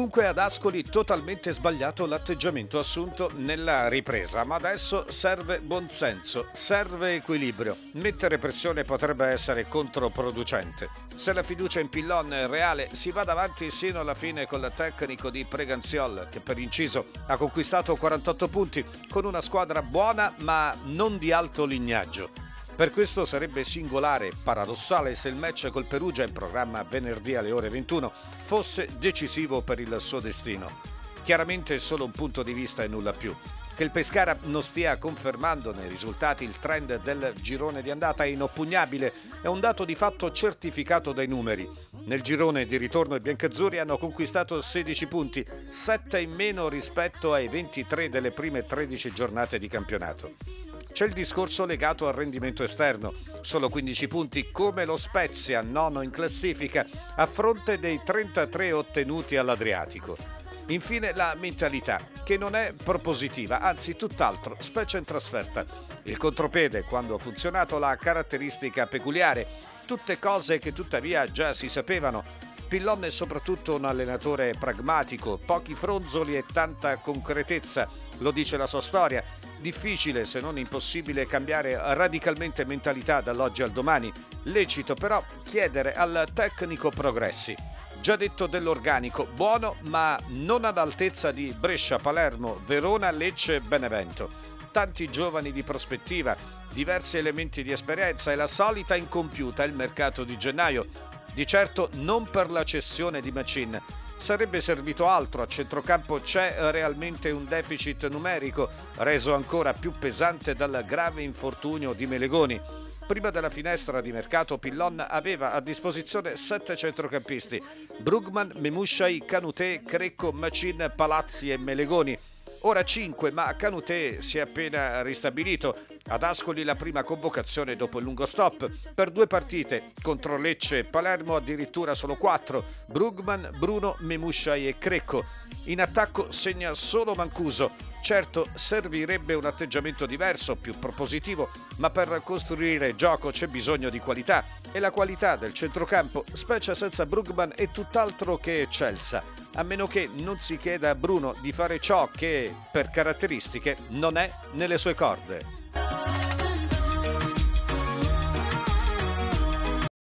Dunque ad Ascoli totalmente sbagliato l'atteggiamento assunto nella ripresa, ma adesso serve buonsenso, serve equilibrio. Mettere pressione potrebbe essere controproducente. Se la fiducia in Pillon è reale, si va davanti sino alla fine col tecnico di Preganziol, che per inciso ha conquistato 48 punti con una squadra buona ma non di alto lignaggio. Per questo sarebbe singolare e paradossale se il match col Perugia in programma venerdì alle ore 21 fosse decisivo per il suo destino. Chiaramente è solo un punto di vista e nulla più. Che il Pescara non stia confermando nei risultati il trend del girone di andata è inoppugnabile, è un dato di fatto certificato dai numeri. Nel girone di ritorno i biancazzurri hanno conquistato 16 punti, 7 in meno rispetto ai 23 delle prime 13 giornate di campionato. C'è il discorso legato al rendimento esterno, solo 15 punti come lo Spezia, nono in classifica, a fronte dei 33 ottenuti all'Adriatico. Infine la mentalità, che non è propositiva, anzi tutt'altro, specie in trasferta. Il contropiede, quando ha funzionato, la caratteristica peculiare, tutte cose che tuttavia già si sapevano. Pillon è soprattutto un allenatore pragmatico, pochi fronzoli e tanta concretezza, lo dice la sua storia. Difficile, se non impossibile, cambiare radicalmente mentalità dall'oggi al domani. Lecito però chiedere al tecnico progressi. Già detto dell'organico, buono ma non ad altezza di Brescia, Palermo, Verona, Lecce e Benevento. Tanti giovani di prospettiva, diversi elementi di esperienza e la solita incompiuta il mercato di gennaio. Di certo non per la cessione di Macin. Sarebbe servito altro, a centrocampo c'è realmente un deficit numerico, reso ancora più pesante dal grave infortunio di Melegoni. Prima della finestra di mercato Pillon aveva a disposizione 7 centrocampisti: Brugman, Memushai, Kanouté, Crecco, Macin, Palazzi e Melegoni. Ora 5, ma Kanouté si è appena ristabilito. Ad Ascoli la prima convocazione dopo il lungo stop. Per 2 partite, contro Lecce e Palermo addirittura solo 4. Brugman, Bruno, Memushai e Crecco. In attacco segna solo Mancuso. Certo, servirebbe un atteggiamento diverso, più propositivo, ma per costruire gioco c'è bisogno di qualità. E la qualità del centrocampo, specie senza Brugman, è tutt'altro che eccelsa. A meno che non si chieda a Bruno di fare ciò che, per caratteristiche, non è nelle sue corde.